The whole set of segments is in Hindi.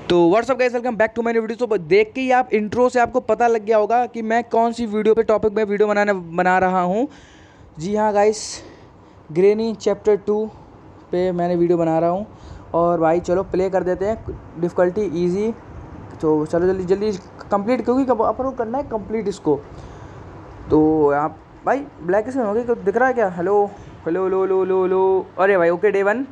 तो what's up guys, welcome back to my new video. तो देख के ही आप इंट्रो से आपको पता लग गया होगा कि मैं कौन सी वीडियो पे टॉपिक में वीडियो बना रहा हूँ। जी हाँ गाइस, ग्रेनी चैप्टर 2 पे मैंने वीडियो बना रहा हूँ। और भाई चलो प्ले कर देते हैं, डिफ़िकल्टी इजी। तो चलो जल्दी जल्दी कंप्लीट, क्योंकि अपन को करना है कंप्लीट इसको। तो आप भाई ब्लैक स्क्रीन हो गई, दिख रहा है क्या? हेलो हेलो लो लो लो लो। अरे भाई ओके, डे 1।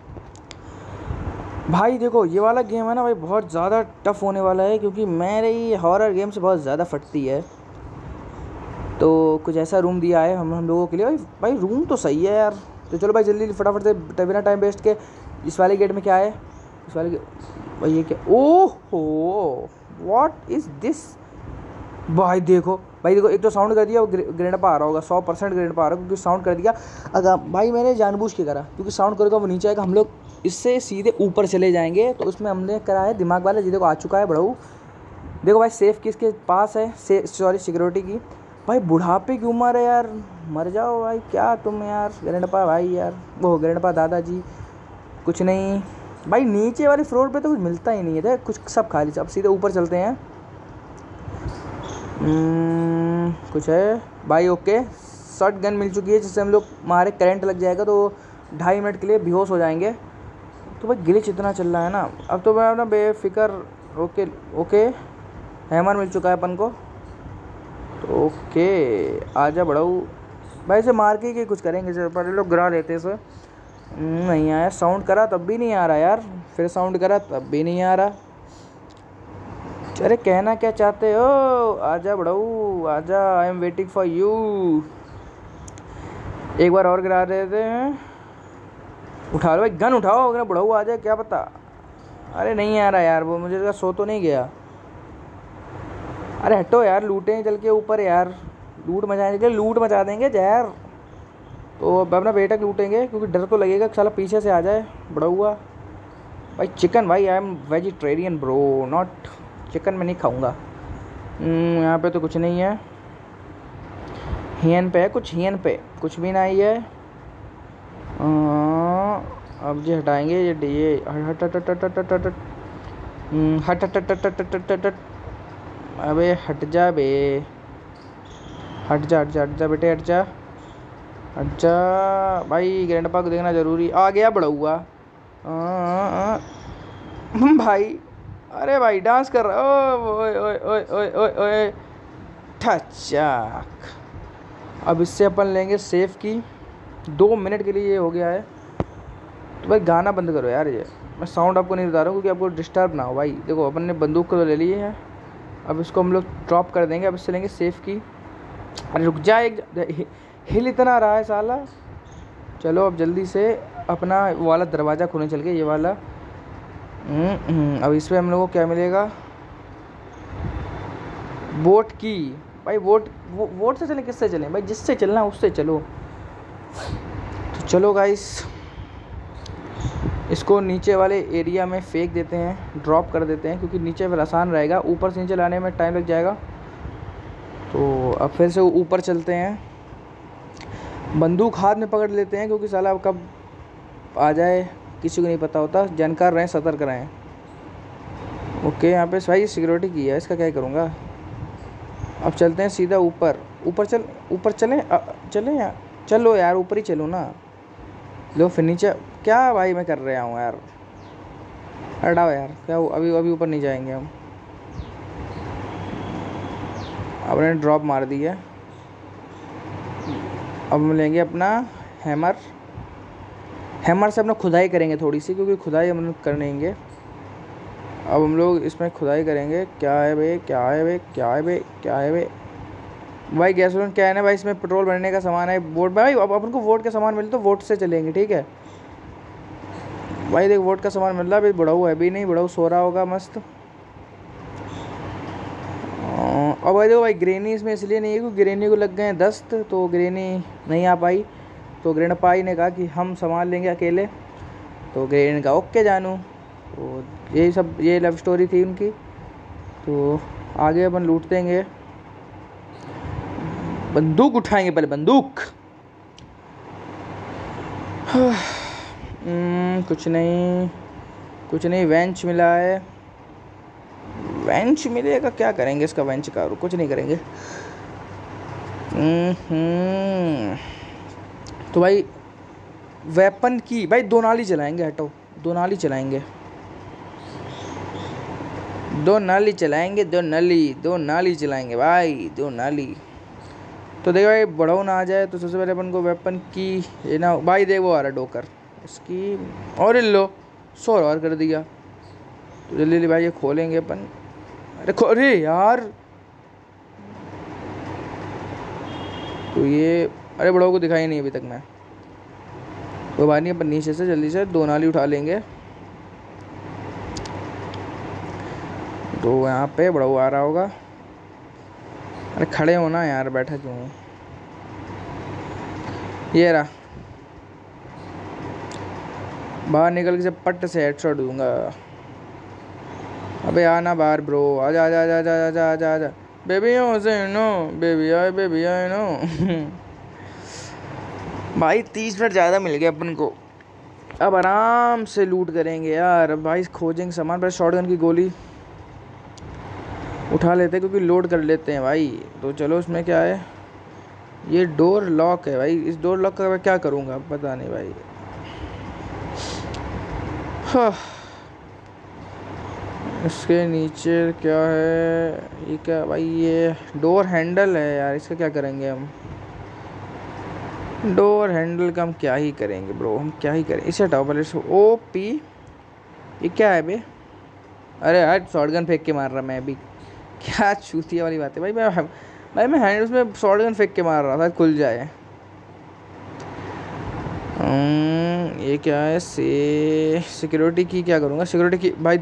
भाई देखो ये वाला गेम है ना भाई, बहुत ज़्यादा टफ होने वाला है, क्योंकि मेरी हॉरर गेम से बहुत ज़्यादा फटती है। तो कुछ ऐसा रूम दिया है हम लोगों के लिए। भाई रूम तो सही है यार। तो चलो भाई जल्दी फटाफट से बिना टाइम वेस्ट के, इस वाले गेट में क्या है? इस वाले भाई ये क्या? ओह हो, व्हाट इज़ दिस? भाई देखो एक तो साउंड कर दिया, वो ग्रेनेड आ रहा होगा, 100% ग्रेनेड आ रहा है, क्योंकि साउंड कर दिया। अगर भाई मैंने जानबूझ के करा, क्योंकि साउंड करेगा वो नीचे आएगा, हम लोग इससे सीधे ऊपर चले जाएंगे। तो उसमें हमने करा है दिमाग वाला, जी देखो आ चुका है बड़ाऊ। देखो भाई सेफ किसके पास है? सिक्योरिटी की। भाई बुढ़ापे की उम्र है यार, मर जाओ भाई क्या तुम यार। ग्रेनेडपा भाई यार, वो ग्रेनेडपा दादाजी। कुछ नहीं भाई, नीचे वाली फ्लोर पे तो कुछ मिलता ही नहीं है, कुछ सब खाली। अब सीधे ऊपर चलते हैं। कुछ है भाई? ओके, शॉट गन मिल चुकी है, जिससे हम लोग मारे करंट लग जाएगा तो 2.5 मिनट के लिए बेहोश हो जाएंगे। तो भाई ग्लिच इतना चल रहा है ना, अब तो मैं अपना बेफिक्र। ओके ओके, हैमर मिल चुका है अपन को। तो ओके आजा बड़ाऊ भाई, इसे मार के कुछ करेंगे। इसे पर लोग गिरा लेते हैं इसे। नहीं आया, साउंड करा तब भी नहीं आ रहा यार, फिर साउंड करा तब भी नहीं आ रहा। अरे कहना क्या चाहते हो? आजा बड़ाऊ आजा, I am waiting for you. एक बार और गिरा देते हैं। उठा लो भाई, गन उठाओ, अगर बड़ाऊ आ जाए क्या पता। अरे नहीं आ रहा यार, वो मुझे सो तो नहीं गया। अरे हटो यार, लूटें चल के ऊपर यार, लूट मचाने के लिए लूट मचा देंगे जहर। तो अब अपना बेटा लूटेंगे, क्योंकि डर तो लगेगा साला पीछे से आ जाए बड़ाऊआ। भाई चिकन, भाई I am vegetarian bro, not chicken में नहीं खाऊंगा। यहाँ पे तो कुछ नहीं है। हियन पे है कुछ, हियन पे कुछ भी नहीं है। अब ये हटाएंगे, ये हट हट हट हट हट हट हट हट हट हट हट हट हट। अबे हट जा बे, हट जा हट जा हट जा बेटे, हट जा हट जा। भाई ग्रैंडपा को देखना जरूरी। आ गया बड़ाऊआ भाई। अरे भाई डांस कर रहा। ओए ओए ओए ओए ओए ओए, ठचाक। अब इससे अपन लेंगे सेफ की। 2 मिनट के लिए ये हो गया है। तो भाई गाना बंद करो यार, ये मैं साउंड आपको नहीं बता रहा हूँ, क्योंकि आपको डिस्टर्ब ना हो। भाई देखो अपन ने बंदूक को तो ले ली है, अब इसको हम लोग ड्रॉप कर देंगे। अब इससे लेंगे सेफ की। अरे रुक जा, एक हिल इतना रहा है साला। चलो अब जल्दी से अपना वाला दरवाज़ा खोलने चल के, ये वाला। अब इस पर हम लोगों को क्या मिलेगा? वोट की। भाई वोट से चलें, किससे चलें भाई? जिससे चलना उससे चलो। तो चलो गाइस, इसको नीचे वाले एरिया में फेंक देते हैं, ड्रॉप कर देते हैं, क्योंकि नीचे फिर आसान रहेगा, ऊपर से नीचे लाने में टाइम लग जाएगा। तो अब फिर से ऊपर चलते हैं, बंदूक हाथ में पकड़ लेते हैं, क्योंकि साला कब आ जाए किसी को नहीं पता होता। जानकार रहें, सतर्क रहें। ओके, यहाँ पे भाई सिक्योरिटी की है, इसका क्या करूँगा। अब चलते हैं सीधा ऊपर। ऊपर चलें यार, चलो यार ऊपर ही चलो ना। लो फिर नीचे क्या भाई मैं कर रहा हूँ यार, हटाओ यार। क्या अभी ऊपर नहीं जाएंगे हम। अब मैंने ड्रॉप मार दी है। अब हम लेंगे अपना हैमर से अपना खुदाई करेंगे थोड़ी सी, क्योंकि खुदाई हम लोग कर लेंगे। अब हम लोग इसमें खुदाई करेंगे। क्या है बे, क्या है बे, क्या है बे, क्या है बे? भाई गैसोलीन क्या है ना भाई, इसमें पेट्रोल भरने का सामान है। वोट भाई, अब अपन को वोट का सामान मिले तो वोट से चलेंगे, ठीक है भाई। देख वोट का सामान मिल रहा है। अभी बड़ाऊ है भी नहीं, बड़ाऊ सो रहा होगा मस्त। अब भाई देखो भाई, ग्रेनी इसमें इसलिए नहीं है क्योंकि ग्रेनी को लग गए हैं दस्त, तो ग्रेनी नहीं आ पाई। तो ग्रैंडपा ने कहा कि हम संभाल लेंगे अकेले। तो ग्रेनी का ओके जानू। तो यही सब, ये लव स्टोरी थी उनकी। तो आगे अपन लूट देंगे, बंदूक उठाएंगे पहले, बंदूक। कुछ नहीं, वेंच मिला है। वेंच मिलेगा, क्या करेंगे इसका वेंच का? कुछ नहीं करेंगे। तो भाई वेपन की भाई दो नाली चलाएंगे, हटो, दो नाली चलाएंगे, दो नाली चलाएंगे, दो नाली चलाएंगे भाई, दो नाली। तो देखो भाई बढ़ाओ ना आ जाए तो सबसे पहले अपन को वेपन की ये ना भाई, देखो आ रहा डोकर इसकी, और लो 100 और कर दिया। तो जल्दी जल्दी भाई ये खोलेंगे अपन। अरे यार, तो ये अरे बढ़ाओ को दिखाई नहीं अभी तक मैं। तो भाई नहीं, अपन नीचे से जल्दी से दो नाली उठा लेंगे। तो यहाँ पे बढ़ाऊ आ रहा होगा। अरे खड़े हो ना यार, बैठा क्यों हूँ? ये रहा, बाहर निकल के से पट से हेडशॉट दूंगा। अबे आना बाहर ब्रो, आजा आजा आजा आजा आजा आजा आजा बेबी, नो बेबी आए नो। भाई 30 मिनट ज़्यादा मिल गया अपन को, अब आराम से लूट करेंगे यार। अब भाई खोजेंगे सामान, पर शॉटगन की गोली उठा लेते हैं क्योंकि लोड कर लेते हैं भाई। तो चलो उसमें क्या है, ये डोर लॉक है भाई, इस डोर लॉक का मैं क्या करूँगा पता नहीं भाई। हाँ, इसके नीचे क्या है, ये क्या भाई, ये डोर हैंडल है यार, इसका क्या करेंगे हम? डोर हैंडल का हम क्या ही करेंगे ब्रो, हम क्या ही करें, इसे हटाओ पहले। ओ पी, ये क्या है बे? अरे यार शॉटगन फेंक के मार रहा मैं अभी, क्या चूतिया वाली बात है भाई। मैं हैंड उसमें शॉटगन फेंक के मार रहा था, खुल जाए। ये क्या है, सिक्योरिटी की क्या करूँगा? सिक्योरिटी की भाई,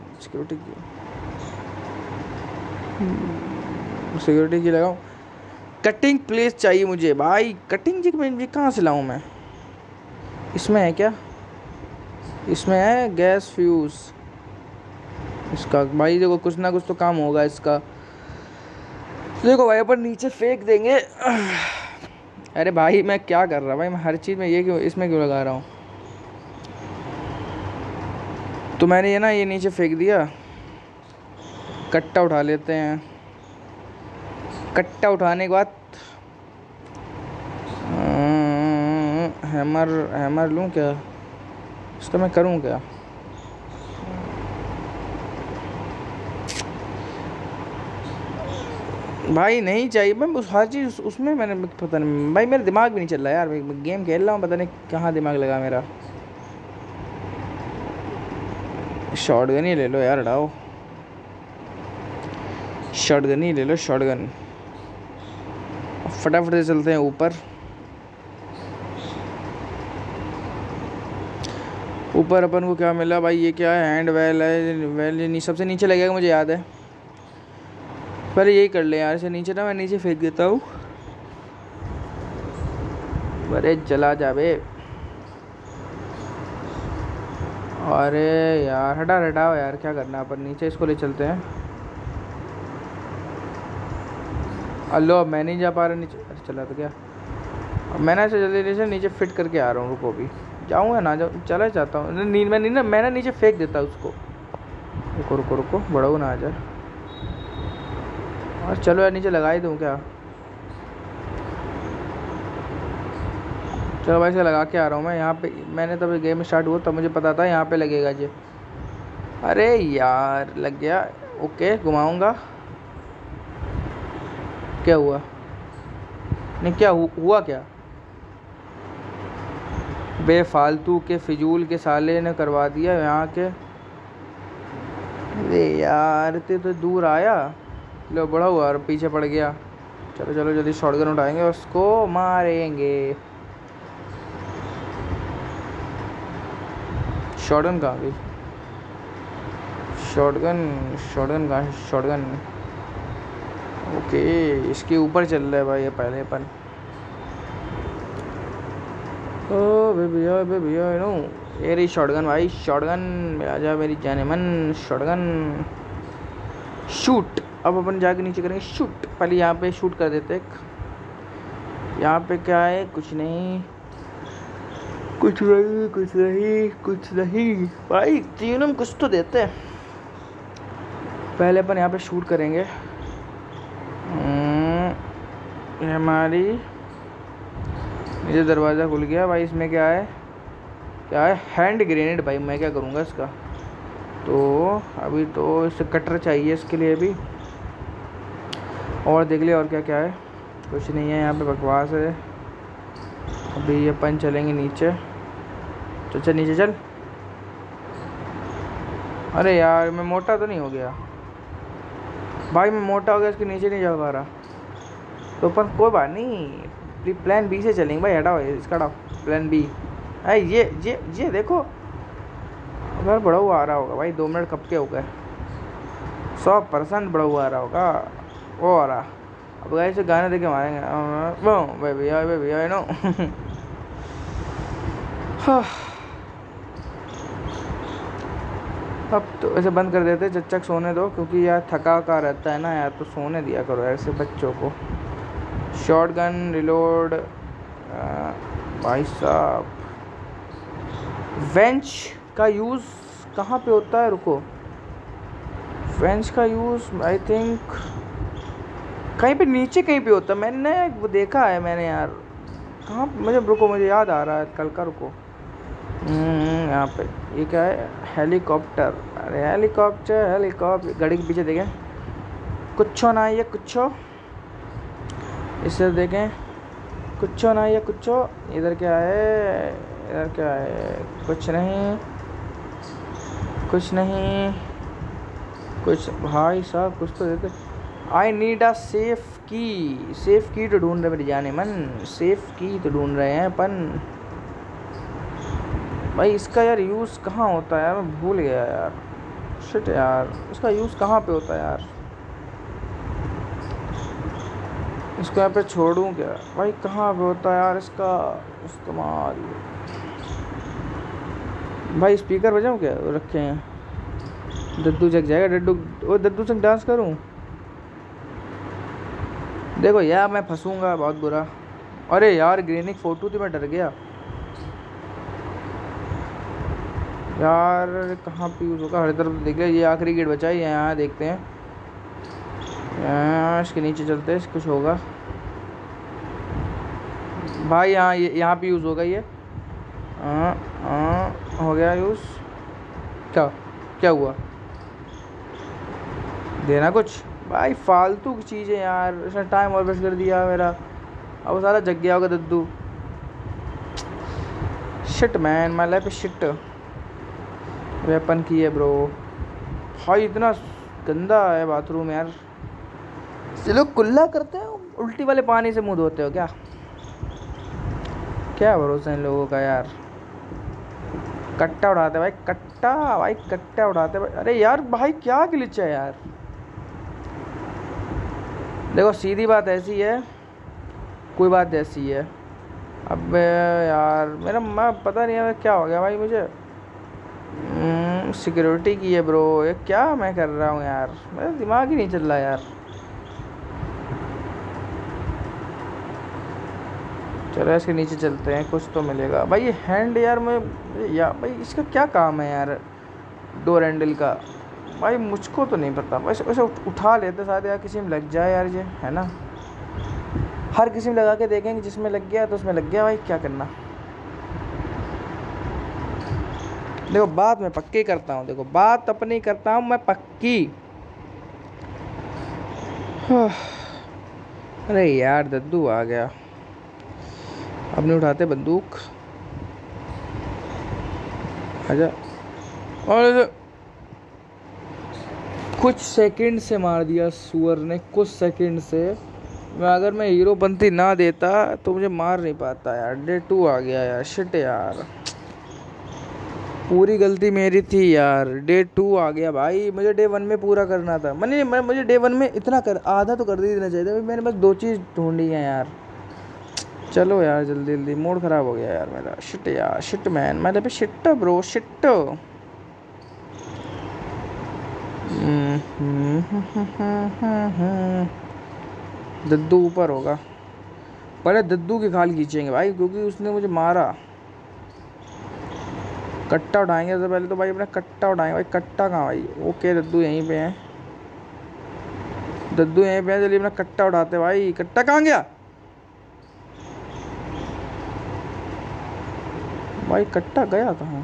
सिक्योरिटी की लगाऊँ? कटिंग प्लेस चाहिए मुझे भाई, कटिंग जी कहाँ से लाऊँ मैं? इसमें है क्या? इसमें है गैस फ्यूज़ इसका भाई। देखो कुछ ना कुछ तो काम होगा इसका। देखो भाई अपन नीचे फेंक देंगे। अरे भाई मैं क्या कर रहा भाई, मैं हर चीज़ में ये क्यों, इसमें क्यों लगा रहा हूँ? तो मैंने ये ना ये नीचे फेंक दिया। कट्टा उठा लेते हैं। कट्टा उठाने के बाद हैमर लूँ क्या? इसका मैं करूँ क्या? भाई नहीं चाहिए, मैं उस हर चीज़ उसमें मैंने पता नहीं भाई, मेरा दिमाग भी नहीं चल रहा यार, मैं गेम खेल रहा हूँ, पता नहीं कहाँ दिमाग लगा मेरा। शॉटगन ही ले लो यार, हटाओ, शॉटगन ही ले लो, शॉटगन। फटाफट से चलते हैं ऊपर। ऊपर अपन को क्या मिला भाई, ये क्या है? हैंड वेल है, वेल नहीं, सबसे नीचे लगेगा मुझे याद है। पहले यही कर ले यार, इसे नीचे ना मैं नीचे फेंक देता हूँ। अरे चला जावे, अरे यार हटाओ यार, क्या करना है अपन? नीचे इसको ले चलते हैं। अल्लो अब मैं नहीं जा पा रहा नीचे। अरे चला तो क्या, अब मैं ना जल्दी से नीचे फिट करके आ रहा हूँ। रुको भी जाऊँ या ना जाऊँ, चला जाता हूँ। मैं ना नीचे फेंक देता उसको। रुको बढ़ाओ ना आ जाए। और चलो यार नीचे लगा ही दूँ क्या? चलो भाई से लगा के आ रहा हूँ मैं। यहाँ पे मैंने तब गेम स्टार्ट हुआ तब मुझे पता था यहाँ पे लगेगा ये। अरे यार लग गया। ओके घुमाऊँगा। क्या हुआ? नहीं क्या हुआ क्या? बेफालतू के फिजूल के साले ने करवा दिया यहाँ के। अरे यार ते तो दूर आया। लो बड़ा हुआ और पीछे पड़ गया। चलो जल्दी शॉटगन उठाएंगे, उसको मारेंगे। शॉटगन कहाँ गई? शॉटगन कहाँ है? शॉटगन ओके, इसके ऊपर चल रहा है भाई ये पहले अपन। ओ बेबी नो, ये रही शॉटगन भाई, शॉटगन आजा मेरी जाने मन। Shotgun shoot. अब अपन जाके नीचे करेंगे शूट। पहले यहाँ पे शूट कर देते हैं। यहाँ पे क्या है? कुछ नहीं भाई, तीनों में कुछ तो देते हैं। पहले अपन यहाँ पे शूट करेंगे। ये हमारी ये दरवाज़ा खुल गया भाई। इसमें क्या है हैंड ग्रेनेड भाई। मैं क्या करूँगा इसका, तो अभी तो इससे कटर चाहिए इसके लिए भी। और देख लिया और क्या क्या है, कुछ नहीं है यहाँ पे, बकवास है। अभी अपन चलेंगे नीचे। चल नीचे चल। अरे यार मैं मोटा तो नहीं हो गया भाई, मैं मोटा हो गया, इसके नीचे नहीं जा पा रहा। तो अपन कोई बात नहीं, प्लान बी से चलेंगे भाई। हटाओ इसका, हटाओ प्लान बी। अरे ये देखो, अगर बड़ा हुआ आ रहा होगा भाई। 2 मिनट कब के हो गए, 100% बड़ा हुआ आ रहा होगा वो आ रहा। अब गाइस से गाने देके मारेंगे बेबी आई नो। अब तो ऐसे बंद कर देते, जब तक सोने दो, क्योंकि यार थका का रहता है ना यार, तो सोने दिया करो ऐसे बच्चों को। शॉटगन रिलोड भाई साहब। वेंच का यूज़ कहाँ पे होता है, रुको। वेंच का यूज़ आई थिंक कहीं पे नीचे कहीं पे होता है, मैंने वो देखा है मैंने यार। कहाँ मुझे, रुको मुझे याद आ रहा है कल का, रुको। यहाँ पे ये क्या है, हेलीकॉप्टर। अरे हेलीकॉप्टर गाड़ी के पीछे देखें, कुछ ना ये कुछ, इससे देखें कुछ ना ये कुछ। इधर क्या है, कुछ नहीं कुछ भाई साहब, कुछ तो देते। आई नीड अ सेफ की तो ढूंढ रहे मेरी जाने मन, सेफ की तो ढूंढ रहे हैं अपन भाई। इसका यार यूज़ कहाँ होता है यार, मैं भूल गया यार। शिट यार, इसका यूज़ कहाँ पे होता है यार। इसको यहाँ पे छोड़ूं क्या भाई, कहाँ पे होता है यार इसका इस्तेमाल। भाई स्पीकर बजाऊं क्या, रखे हैं। दद्दू जग जाएगा, दद्दू से डांस करूं। देखो यार मैं फंसूंगा बहुत बुरा। अरे यार ग्रीनिक फोटो थी, मैं डर गया यार। कहाँ पे यूज़ होगा, हर तरफ देख लिया। ये आखिरी गेट बचा है, यहाँ देखते हैं। इसके नीचे चलते हैं, कुछ होगा भाई। यहाँ पे यूज़ होगा ये। हो गया यूज़। क्या हुआ, देना कुछ भाई, फालतू की चीज़ें यार। इसने टाइम और वेस्ट कर दिया मेरा। अब सारा जग गया होगा दद्दू। Shit man, my life shit. Weapon की है ब्रो भाई, इतना गंदा है बाथरूम यार। चलो कुल्ला करते हो, उल्टी वाले पानी से मुंह धोते हो क्या भरोसा इन लोगों का यार। कट्टा उड़ाते भाई, कट्टा उड़ाते भाई। अरे यार भाई क्या ग्लिच है यार। देखो सीधी बात ऐसी है, कोई बात ऐसी है। अब यार मैं पता नहीं है क्या हो गया भाई मुझे। सिक्योरिटी की है ब्रो, ये क्या मैं कर रहा हूँ यार, मेरा दिमाग ही नहीं चल रहा यार। चलो इसके नीचे चलते हैं, कुछ तो मिलेगा भाई। ये हैंड यार भाई इसका क्या काम है यार, डोर हैंडल का भाई, मुझको तो नहीं पता। वैसे उठा लेते शायद यार, किसी में लग जाए यार, ये है ना। हर किसी में लगा के देखेंगे, जिसमें लग गया तो उसमें लग गया भाई, क्या करना। देखो बात मैं पक्की करता हूँ, देखो बात अपनी करता हूँ मैं पक्की। अरे यार दद्दू आ गया, अब नहीं उठाते बंदूक। आजा। और कुछ सेकंड से मार दिया सुअर ने, कुछ सेकंड से। अगर मैं हीरोपंती ना देता तो मुझे मार नहीं पाता यार। डे 2 आ गया यार, शिट यार, पूरी गलती मेरी थी यार। डे 2 आ गया भाई, मुझे डे 1 में पूरा करना था। मुझे डे 1 में इतना आधा तो कर देना चाहिए था। मैंने बस 2 चीज़ ढूंढी है यार। चलो यार जल्दी मूड ख़राब हो गया यार मेरा। शिट यार, शिट मैन, मेरे पे शिट ब्रो, शिट। दद्दू ऊपर होगा, पहले दद्दू की खाल खींचेंगे भाई, क्योंकि उसने मुझे मारा। कट्टा उठाएंगे सबसे पहले तो भाई, अपना कट्टा उठाएंगे भाई। कट्टा कहाँ भाई, ओके दद्दू यहीं पे है। दद्दू यहीं पे है, जल्दी अपना कट्टा उठाते भाई। कट्टा कहाँ गया भाई? कट्टा गया कहाँ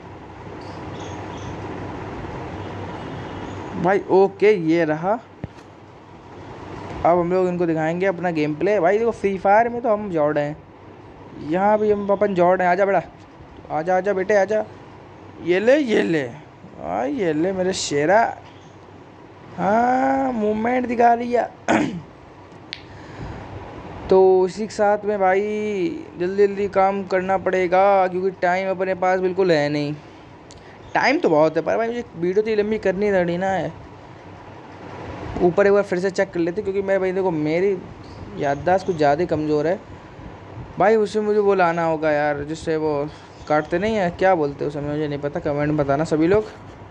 भाई? ओके ये रहा। अब हम लोग इनको दिखाएंगे अपना गेम प्ले। भाई देखो फ्री फायर में तो हम जॉर्ड हैं, यहाँ भी हम अपन जॉर्ड हैं। आजा बेटा, आजा आजा बेटे आजा। ये ले ये ले, हाँ ये ले मेरे शेरा। हाँ मूवमेंट दिखा लिया। तो इसी के साथ में भाई जल्दी जल्दी काम करना पड़ेगा, क्योंकि टाइम अपने पास बिल्कुल है नहीं। टाइम तो बहुत है पर भाई मुझे वीडियो तो लंबी करनी पड़ी ना है। ऊपर एक बार फिर से चेक कर लेते, क्योंकि मैं भाई देखो मेरी याददाश्त कुछ ज़्यादा ही कमज़ोर है भाई। उसमें मुझे वो लाना होगा यार, जिससे वो काटते नहीं है, क्या बोलते हैं उसे मुझे नहीं पता, कमेंट में बताना सभी लोग।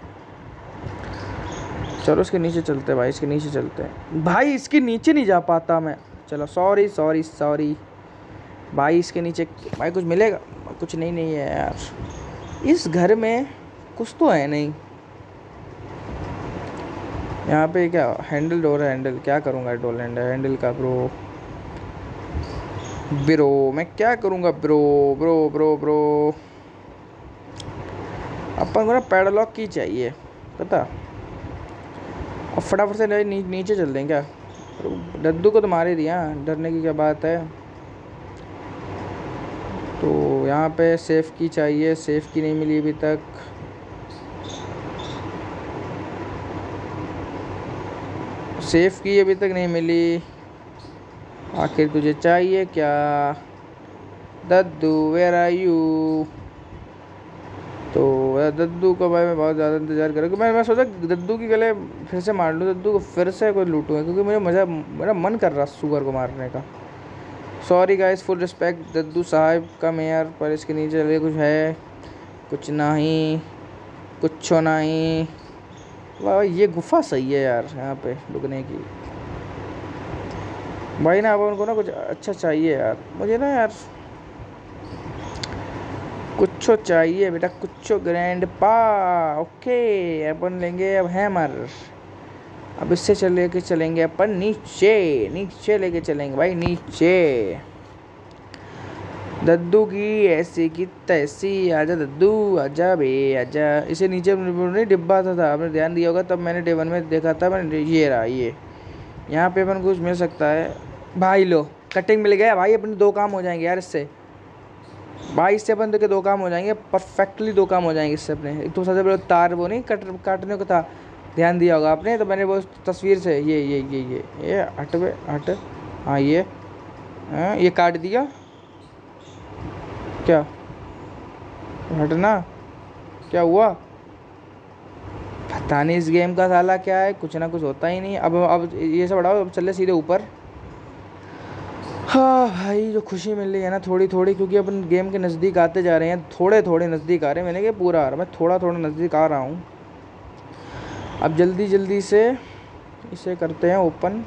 चलो इसके नीचे चलते हैं भाई, इसके नीचे चलते हैं भाई। इसके नीचे नहीं जा पाता मैं, चलो सॉरी सॉरी सॉरी भाई। इसके नीचे भाई कुछ मिलेगा? कुछ नहीं है यार, इस घर में कुछ तो है नहीं। यहाँ पे क्या हैंडल डोर है? हैंडल क्या करूँगा डोर हैंडल का ब्रो मैं क्या करूँगा ब्रो ब्रो ब्रो ब्रो। अपन को ना पैडलॉक की चाहिए पता। अब फटाफट से नीचे चल दें क्या? दद्दू को तो मार ही दिया, डरने की क्या बात है। तो यहाँ पे सेफ की चाहिए, सेफ की नहीं मिली अभी तक। सेफ की अभी तक नहीं मिली, आखिर तुझे चाहिए क्या दद्दू? Where are you? तो दद्दू को भाई मैं बहुत ज़्यादा इंतज़ार करूँ। मैं सोचा दद्दू की गले फिर से मार लूँ, दद्दू को फिर से कोई लूटूँ, क्योंकि मुझे मेरा मन कर रहा सुगर को मारने का। सॉरी गाइस, फुल रिस्पेक्ट दद्दू साहब का मेयर। पर इसके नीचे चले कुछ है? कुछ नहीं, कुछ नहीं। वाह ये गुफा सही है यार, यहाँ पे रुकने की भाई ना। अब उनको ना कुछ अच्छा चाहिए यार, मुझे ना यार कुछ चाहिए बेटा, कुछ ग्रैंड पा। ओके अपन लेंगे अब हैमर। अब इससे चलेंगे अपन नीचे, नीचे लेके चलेंगे भाई नीचे। दद्दू की ऐसी की तैसी, आजा दद्दू आजा बे आजा। इसे नीचे नहीं डिब्बा था आपने ध्यान दिया होगा, तब मैंने डे 1 में देखा था मैंने। ये रहा ये, यहाँ पे अपन कुछ मिल सकता है भाई। लो कटिंग मिल गया भाई, अपने 2 काम हो जाएंगे यार इससे भाई। इससे अपन के 2 काम हो जाएंगे, परफेक्टली 2 काम हो जाएंगे इससे अपने। एक तो सबसे पहले तार वो नहीं काटने को था, ध्यान दिया होगा आपने, तो मैंने वो तस्वीर से ये हट बे हट। हाँ ये काट दिया क्या? हटना क्या हुआ पता नहीं। इस गेम का साला क्या है, कुछ ना कुछ होता ही नहीं। अब ये सब बढ़ाओ, अब चले सीधे ऊपर। हाँ भाई जो खुशी मिल रही है ना थोड़ी थोड़ी, क्योंकि अपन गेम के नज़दीक आते जा रहे हैं, थोड़े थोड़े नज़दीक आ रहे हैं। मैंने क्या पूरा आ रहा, मैं थोड़ा थोड़ा नज़दीक आ रहा हूँ। अब जल्दी जल्दी से इसे करते हैं ओपन।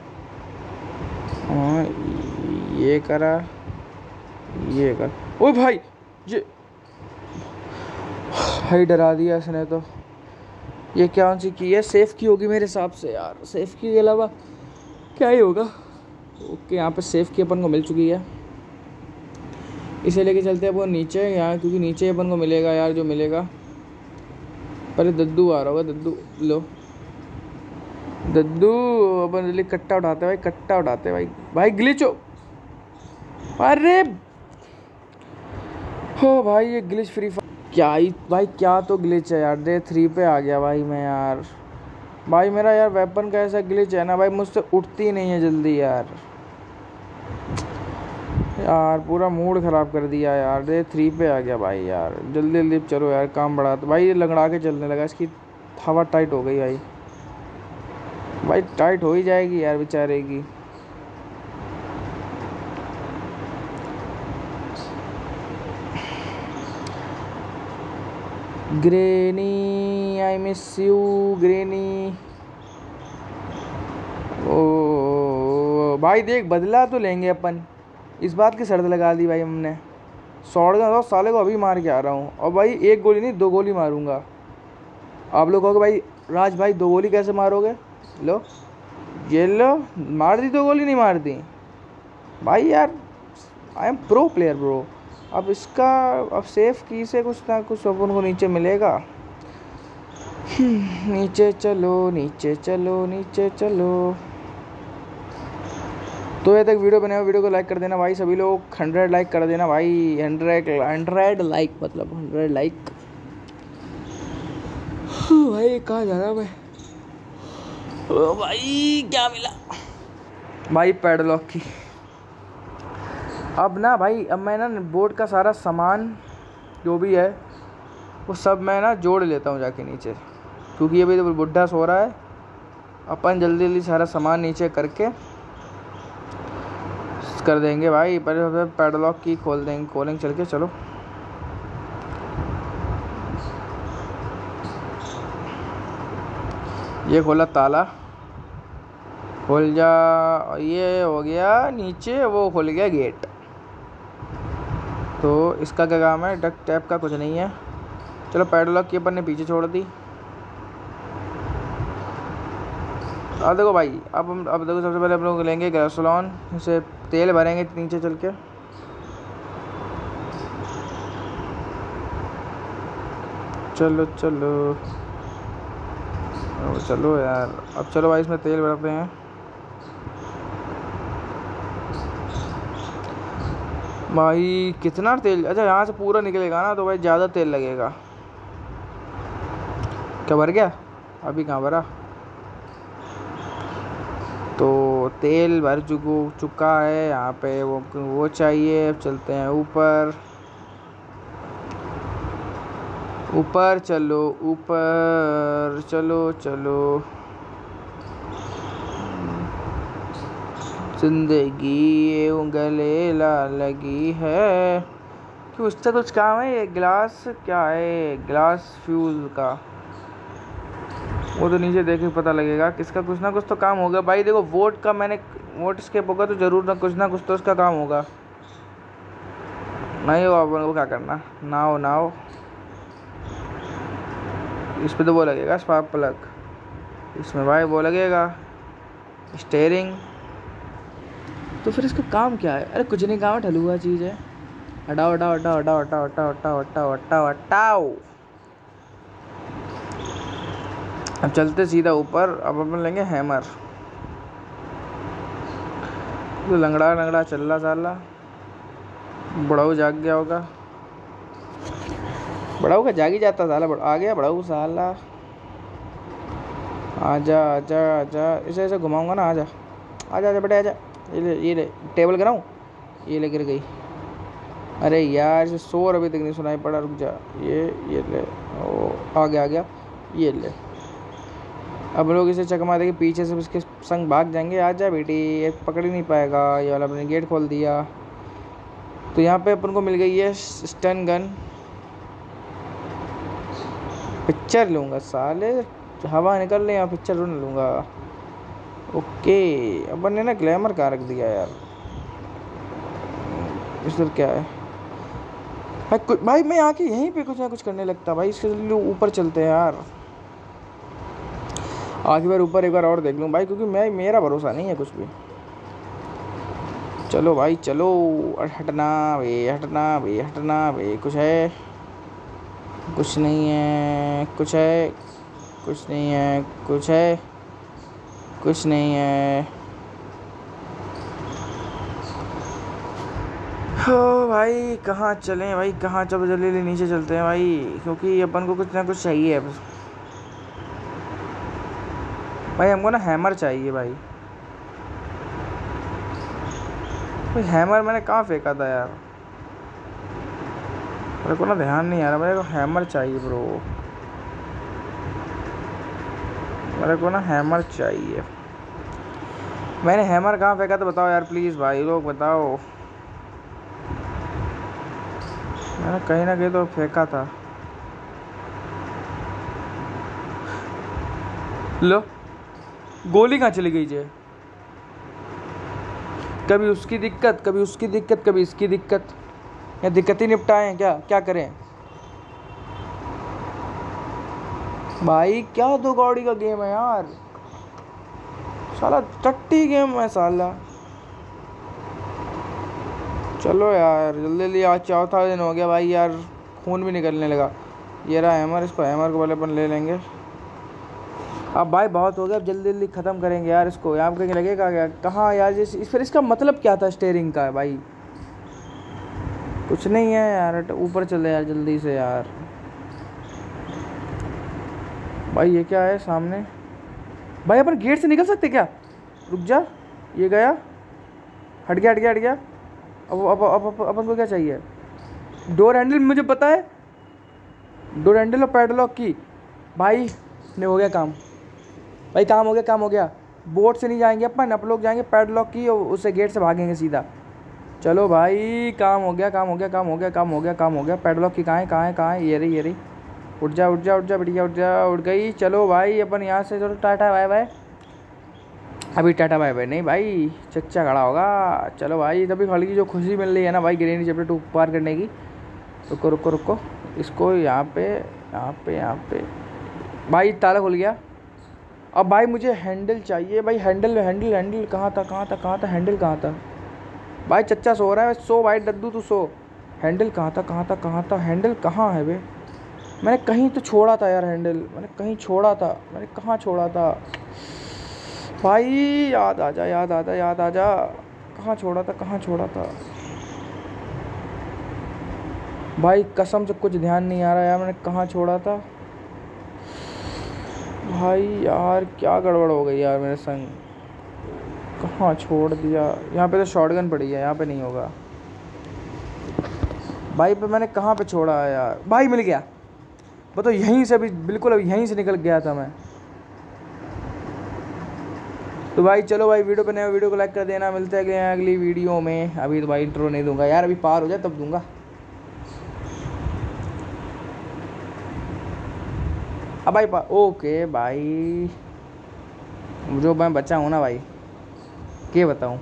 हाँ ये करा, ये कर। ओ भाई ये भाई डरा दिया इसने तो। ये क्या सी की है? सेफ की होगी मेरे हिसाब से यार, सेफ की के अलावा क्या ही होगा। ओके यहाँ पे सेफ की अपन को मिल चुकी है, इसे लेके चलते हैं अपन नीचे यहाँ, क्योंकि नीचे अपन को मिलेगा यार जो मिलेगा। पहले दद्दू आ रहा होगा, दद्दू लो दद्दू। अपन जल्दी कट्टा उठाते भाई, कट्टा उठाते भाई। भाई ग्लिच हो, अरे हो भाई ये ग्लिच फ्री फायर क्या ही भाई, क्या तो ग्लिच है यार। डे 3 पे आ गया भाई मैं यार। भाई मेरा यार वेपन का ऐसा ग्लिच है ना भाई, मुझसे उठती नहीं है जल्दी यार। पूरा मूड ख़राब कर दिया यार। डे 3 पे आ गया भाई यार। जल्दी जल्दी चलो यार, काम बढ़ा। तो भाई ये लंगड़ा के चलने लगा, इसकी हवा टाइट हो गई भाई। भाई टाइट हो ही जाएगी यार बेचारे की। Granny I miss you granny. ओ भाई देख बदला तो लेंगे अपन, इस बात की शर्त लगा दी भाई हमने। शॉटगन साले को अभी मार के आ रहा हूँ, और भाई 1 गोली नहीं 2 गोली मारूंगा। आप लोग कहोगे भाई राज भाई 2 गोली कैसे मारोगे? लो ये लो, मार दी तो गोली नहीं मार दी भाई यार। I am pro player bro. अब इसका अब सेफ की से कुछ ना कुछ अपन को नीचे मिलेगा। नीचे चलो नीचे चलो नीचे चलो। तो ये तक वीडियो बने हो, वीडियो को लाइक कर देना भाई सभी लोग। 100 लाइक कर देना भाई। 100 लाइक मतलब 100 लाइक। भाई कहाँ जा रहा मैं? ओ भाई क्या मिला भाई? पैडलॉक की। अब ना भाई, अब मैं ना बोट का सारा सामान जो भी है वो सब मैं ना जोड़ लेता हूँ जाके नीचे, क्योंकि ये भी तो बुढ़ा सो रहा है। अपन जल्दी जल्दी सारा सामान नीचे करके कर देंगे भाई। पहले पैडलॉक की खोलेंगे चल के। चलो ये खोला ताला, खोल जा। ये हो गया नीचे, वो खोल गया गेट। तो इसका क्या काम है? डक टैप का कुछ नहीं है। चलो पैडलॉक की अपन ने पीछे छोड़ दी। अब देखो भाई, अब देखो, सबसे पहले हम लोग लेंगे गैसोलीन से तेल भरेंगे नीचे चल के। चलो चलो चलो यार, अब चलो भाई इसमें तेल भरते हैं। भाई कितना तेल? अच्छा यहाँ से पूरा निकलेगा ना तो भाई ज़्यादा तेल लगेगा। क्या भर गया? अभी कहाँ भरा? तो तेल भर चुका है यहाँ पे। वो चाहिए। अब चलते हैं ऊपर। ऊपर चलो, ऊपर चलो चलो। जिंदगी गले लगी है। कि उससे कुछ काम है? ये गिलास क्या है? गिलास फ्यूल का। वो तो नीचे देख के पता लगेगा किसका। कुछ ना कुछ तो काम होगा भाई। देखो वोट का, मैंने वोट स्केप होगा तो जरूर ना कुछ तो उसका काम होगा। नहीं हो अपन को क्या करना? ना हो इस पे तो वो लगेगा स्पार्क प्लग। इसमें भाई वो लगेगा स्टीयरिंग। तो फिर इसका काम क्या है? अरे कुछ नहीं काम है, ढलुआ चीज़ है। हटाओ हटाओ हटाओ हटाओ हटाओ हटाओ हटाओ हटाओ हटाओ हटाओ। अब चलते सीधा ऊपर। अब अपन लेंगे हैमर। तो लंगड़ा चल्ला साला बड़ाऊ जाग गया होगा। बड़ाऊ का जाग ही जाता साला। आ गया बड़ाऊ साला। आजा आजा आजा। ऐसे ऐसे घुमाऊंगा ना। आजा आजा आजा बेटा आजा। ये ले टेबल गिराऊं? ये ले गिर गई। अरे यार इसे शोर अभी तक नहीं सुनाई पड़ा। रुक जा। ये ले। ओ आ गया। ये ले। अब लोग इसे चकमा देंगे पीछे से, इसके संग भाग जाएंगे। आजा बेटी, ये पकड़ ही नहीं पाएगा। ये वाला अपने गेट खोल दिया। तो यहाँ पे अपन को मिल गई है स्टन गन। पिक्चर लूँगा साले, हवा निकल रही है, पिक्चर ढूंढ लूँगा। ओके अपन ने ना ग्लैमर कहाँ रख दिया यार? इस तरह क्या है भाई? मैं आके यहीं पे कुछ ना कुछ करने लगता भाई। इसके लिए ऊपर चलते हैं यार। आखिर बार ऊपर एक बार और देख लूँ भाई, क्योंकि मेरा भरोसा नहीं है कुछ भी। चलो भाई चलो। हटना भाई कुछ है? कुछ नहीं है। कुछ है? कुछ नहीं है। कुछ है? कुछ नहीं है। हो भाई कहाँ चलें भाई? कहाँ? चलो जल्दी नीचे चलते हैं भाई, क्योंकि अपन को कुछ ना कुछ चाहिए भाई। हमको ना हैमर चाहिए भाई। हैमर मैंने कहाँ फेंका था यार? मेरे को ना ध्यान नहीं आ रहा। मेरे को हैमर चाहिए ब्रो। मेरे को ना हैमर चाहिए। मैंने हैमर कहाँ फेंका था बताओ यार प्लीज़ भाई लोग बताओ। मैंने कहीं ना कहीं तो फेंका था। लो गोली कहाँ चली गई जे? कभी उसकी दिक्कत, कभी उसकी दिक्कत, कभी इसकी दिक्कत। या दिक्कत ही निपटाएं क्या करें भाई? क्या दो गाड़ी का गेम है यार। साला टट्टी गेम है साला। चलो यार जल्दी जल्दी, आज चौथा दिन हो गया भाई यार, खून भी निकलने लगा। ये रहा हैमर, इसको हैमर को पहले अपन ले लेंगे। अब भाई बहुत हो गया, अब जल्दी जल्दी ख़त्म करेंगे यार इसको। यहाँ कहीं लगेगा क्या, कहाँ यार फिर इसका मतलब क्या था स्टेयरिंग का भाई? कुछ नहीं है यार, ऊपर चले यार जल्दी से यार। भाई ये क्या है सामने? भाई अपन गेट से निकल सकते क्या? रुक जा, ये गया, हट गया हट गया हट गया। अब अपन को क्या चाहिए? डोर हैंडल मुझे पता है, डोर हैंडल और पैडलॉक की। भाई ने हो गया काम, भाई काम हो गया काम हो गया। बोट से नहीं जाएंगे अपन, आप लोग जाएंगे पैडलॉक की और उससे गेट से भागेंगे सीधा। चलो भाई काम हो गया काम हो गया काम हो गया काम हो गया काम हो गया। पैडलॉक की कहाँ है कहाँ है कहाँ है? ये रही ये रही। उठ जा उठ जा उठ जा बढ़िया, उठ जा, उठ गई। चलो भाई अपन यहाँ से, चलो टाटा बाय बाय। अभी टाटा बाय बाय नहीं भाई, चच्चा खड़ा होगा। चलो भाई तभी खड़ी की जो खुशी मिल रही है ना भाई, ग्रेनी चैप्टर 2 पार करने की। रुको रुको रुको, इसको यहाँ पे यहाँ पे यहाँ पे। भाई ताला खुल गया। अब भाई मुझे हैंडल चाहिए भाई, हैंडल हैंडल हैंडल कहाँ था कहाँ था कहाँ था? हैंडल कहाँ था? भाई चच्चा सो रहा है, सो भाई डद्दू तू सो। हैंडल कहाँ था कहाँ था कहाँ था? हैंडल कहाँ है बे? मैंने कहीं तो छोड़ा था यार हैंडल, मैंने कहीं छोड़ा था, मैंने कहाँ छोड़ा था भाई? याद आ जा याद आ जा याद आ जा, कहाँ छोड़ा था कहाँ छोड़ा था? भाई कसम से कुछ ध्यान नहीं आ रहा यार, मैंने कहाँ छोड़ा था भाई? यार क्या गड़बड़ हो गई यार मेरे संग, कहाँ छोड़ दिया? यहाँ पे तो शॉटगन पड़ी है, यहाँ पे नहीं होगा भाई। पे मैंने कहाँ पे छोड़ा है यार? भाई मिल गया, बताओ यहीं से, अभी बिल्कुल अभी यहीं से निकल गया था मैं। तो भाई चलो भाई, वीडियो पे नया, वीडियो को लाइक कर देना। मिलते हैं अगली वीडियो में। अभी तो भाई इंट्रो नहीं दूंगा यार, अभी पार हो जाए तब दूंगा। अब भाई ओके भाई, जो मैं बचा हूँ ना भाई, क्या बताऊँ।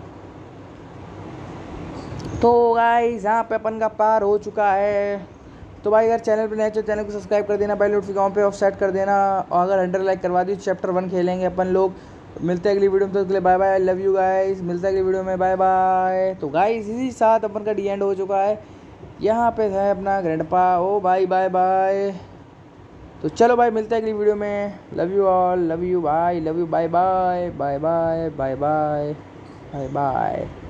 तो गाइस यहाँ पे अपन का पार हो चुका है। तो भाई अगर चैनल पे नए तो चैनल को सब्सक्राइब कर देना, बेल नोटिफिकेशन पे ऑफ सेट कर देना, और अगर 100 लाइक करवा दी चैप्टर 1 खेलेंगे अपन लोग। मिलते हैं अगली वीडियो में, तो अगले bye bye, love you guys. मिलते हैं अगली वीडियो में, बाय बाय। तो गाइस इसी साथ अपन का डी एंड हो चुका है। यहाँ पे है अपना ग्रैंडपा। ओ भाई बाय बाय। तो चलो भाई मिलते हैं अगली वीडियो में, love you all, love you bye, love you bye bye bye bye bye bye bye bye.